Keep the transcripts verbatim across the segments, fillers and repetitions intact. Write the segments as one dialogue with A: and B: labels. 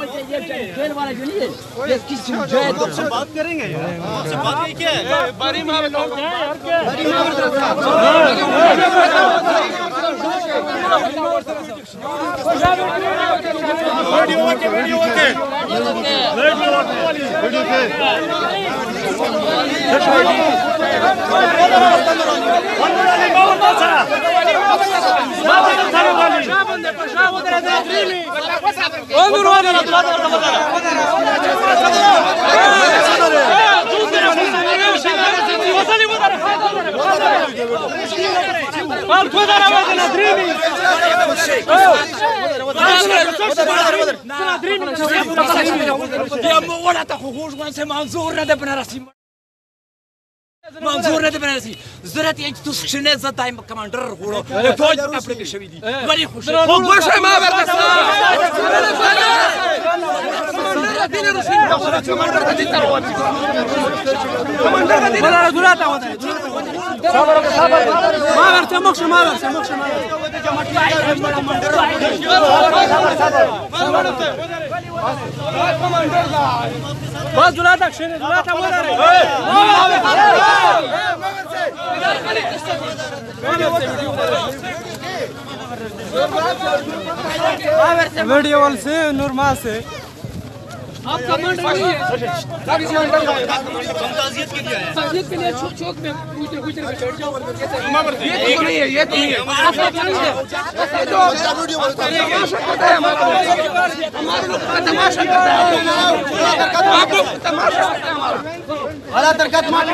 A: खेल वाला जो नहीं है ये किस जो है
B: आपसे बात करेंगे आपसे बात नहीं क्या है
C: बड़ी मां में लोग हैं यार क्या
A: बड़ी मां
C: वीडियो के वीडियो के वीडियो के
A: منظور نه بنرسي زرت یک تو شنه ز دایم کمانډر غوړو ټول اپلیکیشن شوی دي ولی خوشي خو بشه ما ورته کمانډر د دې تر وته کمانډر د دې ولا دولت او صبر صبر ما ورته مخ ما ورته مخ ما بس دولت اکشن دولت وداره
B: वीडियो वाल से नूरमा से
A: आप कमांडर नहीं है
B: ताज़ियत के लिए आए
A: ताज़ियत के लिए चौक चौक में पूछते पूछते बैठ जाओ
B: ये तो नहीं है ये तो नहीं है तमाशा करता है हमारा लोग तमाशा करता है आप लोग तमाशा करते हैं हमारा वाला तरकत मार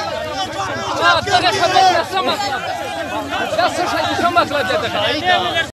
A: ده څه شي چې کوم مطلب دی